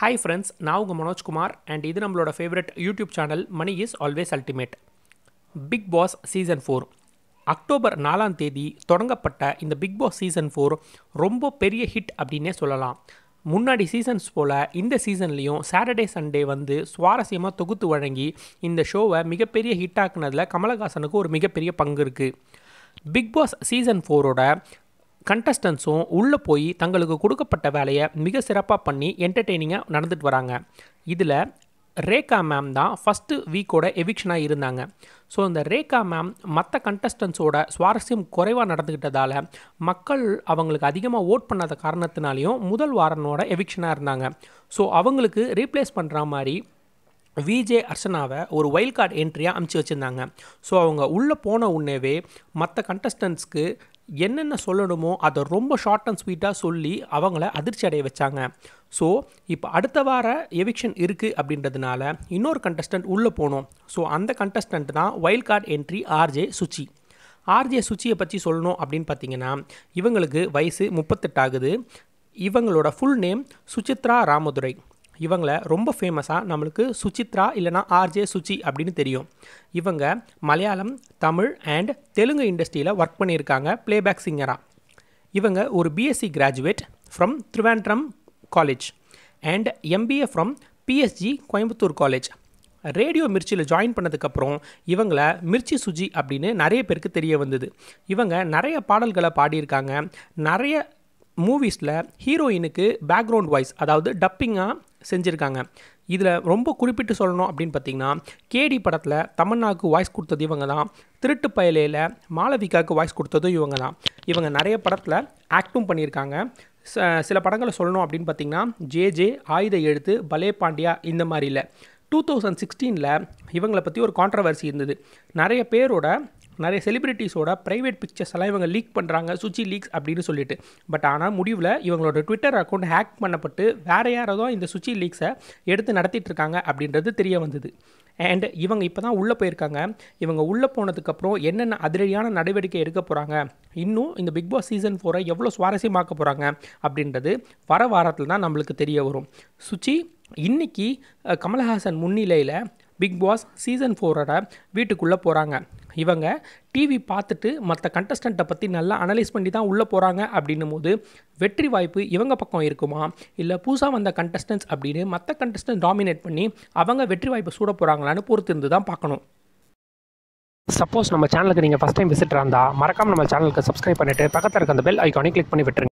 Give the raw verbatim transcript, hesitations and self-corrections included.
Hi friends, நான் உங்கள் Manoj Kumar and இது நம்மளோட favourite YouTube channel Mani is always ultimate. Bigg Boss season four October நாலாம் தேதி தொடங்கப்பட்ட இந்த பிக் பாஸ் சீசன் ஃபோர் ரொம்ப பெரிய ஹிட் அப்படின்னே சொல்லலாம். முன்னாடி சீசன்ஸ் போல் இந்த சீசன்லேயும் சாட்டர்டே சண்டே வந்து சுவாரஸ்யமாக தொகுத்து வழங்கி இந்த ஷோவை மிகப்பெரிய ஹிட் ஆக்குனதில் கமலஹாசனுக்கு ஒரு மிகப்பெரிய பங்கு இருக்குது. பிக் பாஸ் சீசன் ஃபோரோட கண்டஸ்டன்ஸும் உள்ளே போய் தங்களுக்கு கொடுக்கப்பட்ட வேலையை மிக சிறப்பாக பண்ணி என்டர்டெய்னிங்காக நடந்துட்டு வராங்க. இதில் ரேகா மேம் தான் ஃபஸ்ட்டு வீக்கோட எவிக்ஷனாக இருந்தாங்க. ஸோ இந்த ரேகா மேம் மற்ற கண்டஸ்டன்ஸோட சுவாரஸ்யம் குறைவாக நடந்துக்கிட்டதால் மக்கள் அவங்களுக்கு அதிகமாக ஓட் பண்ணாத காரணத்தினாலையும் முதல் வாரனோட எவிக்ஷனாக இருந்தாங்க. ஸோ அவங்களுக்கு ரீப்ளேஸ் பண்ணுற மாதிரி விஜே அர்ச்சனாவை ஒரு வைல்ட் கார்டு என்ட்ரியாக அமுச்சு வச்சுருந்தாங்க. ஸோ அவங்க உள்ளே போன உடனேவே மற்ற கண்டஸ்டன்ஸ்க்கு என்னென்ன சொல்லணுமோ அதை ரொம்ப ஷார்ட் அண்ட் ஸ்வீட்டாக சொல்லி அவங்கள அதிர்ச்சி அடைய வச்சாங்க. ஸோ இப்போ அடுத்த வார எவிக்ஷன் இருக்குது அப்படின்றதுனால இன்னொரு கண்டஸ்டன்ட் உள்ளே போகணும். ஸோ அந்த கண்டஸ்டன்ட் தான் wild card entry RJ Suchi. RJ சுச்சியை பற்றி சொல்லணும் அப்படின்னு பார்த்தீங்கன்னா இவங்களுக்கு வயசு முப்பத்தெட்டு ஆகுது. இவங்களோட ஃபுல் நேம் சுச்சித்ரா ராமதுரை. இவங்களை ரொம்ப ஃபேமஸாக நம்மளுக்கு சுச்சித்ரா இல்லைனா ஆர்ஜே சுச்சி அப்படின்னு தெரியும். இவங்க மலையாளம், தமிழ் அண்ட் தெலுங்கு இண்டஸ்ட்ரியில் ஒர்க் பண்ணியிருக்காங்க ப்ளேபேக் சிங்கராக. இவங்க ஒரு BSc graduate from Trivandrum college and MBA from PSG Coimbatore college. Radio மிர்ச்சியில் ஜாயின் பண்ணதுக்கப்புறம் இவங்களை மிர்ச்சி சுஜி அப்படின்னு நிறைய பேருக்கு தெரிய வந்தது. இவங்க நிறைய பாடல்களை பாடியிருக்காங்க. நிறைய மூவிஸில் ஹீரோயினுக்கு பேக்ரவுண்ட் வாய்ஸ் அதாவது டப்பிங்காக செஞ்சுருக்காங்க. இதில் ரொம்ப குறிப்பிட்டு சொல்லணும் அப்படின்னு பார்த்திங்கன்னா கேடி படத்தில் தமன்னாவுக்கு வாய்ஸ் கொடுத்தது இவங்க தான். திருட்டு பயலையில் மாளவிகாவுக்கு வாய்ஸ் கொடுத்ததும் இவங்க தான். இவங்க நிறைய படத்தில் ஆக்டும் பண்ணியிருக்காங்க. சில படங்களை சொல்லணும் அப்படின்னு பார்த்திங்கன்னா ஜே ஜே, ஆயுத எழுத்து, பலே பாண்டியா இந்த மாதிரியில். டூ தௌசண்ட் சிக்ஸ்டீனில் இவங்களை பற்றி ஒரு கான்ட்ரவர்சி இருந்தது. நிறைய பேரோட நிறைய செலிப்ரிட்டிஸோட ப்ரைவேட் பிக்சர்ஸ் எல்லாம் இவங்க லீக் பண்ணுறாங்க, சுச்சி லீக்ஸ் அப்படின்னு சொல்லிட்டு. பட் ஆனால் முடிவில் இவங்களோட ட்விட்டர் அக்கௌண்ட் ஹேக் பண்ணப்பட்டு வேறு யாரதோ இந்த சுச்சி லீக்ஸை எடுத்து நடத்திட்டு இருக்காங்க அப்படின்றது தெரிய வந்தது. அண்ட் இவங்க இப்போ தான் உள்ளே போயிருக்காங்க. இவங்க உள்ளே போனதுக்கப்புறம் என்னென்ன அதிரடியான நடவடிக்கை எடுக்க போகிறாங்க, இன்னும் இந்த பிக் பாஸ் சீசன் ஃபோரை எவ்வளோ சுவாரஸ்யமாக்க போகிறாங்க அப்படின்றது வர வாரத்தில் தான் நம்மளுக்கு தெரிய வரும். சுச்சி இன்னைக்கு கமலஹாசன் முன்னிலையில் பிக் பாஸ் சீசன் ஃபோரோட வீட்டுக்குள்ளே போகிறாங்க. இவங்க டிவி பார்த்துட்டு மற்ற கண்டஸ்டண்ட்டை பற்றி நல்லா அனலைஸ் பண்ணி தான் உள்ளே போகிறாங்க அப்படின்னும் போது வெற்றி வாய்ப்பு இவங்க பக்கம் இருக்குமா இல்லை புதுசாக வந்த கண்டஸ்டன்ஸ் அப்படின்னு மற்ற கண்டஸ்டன்ட் டாமினேட் பண்ணி அவங்க வெற்றி வாய்ப்பை சூட போகிறாங்களான்னு பொறுத்து இருந்து தான் பார்க்கணும். சப்போஸ் நம்ம சேனலுக்கு நீங்கள் ஃபஸ்ட் டைம் விசிட்டராக இருந்தால் மறக்காமல் நம்ம சேனலுக்கு சப்ஸ்கிரைப் பண்ணிவிட்டு பக்கத்தில் இருக்க அந்த பெல் ஐக்கானை கிளிக் பண்ணி விட்டுருங்க.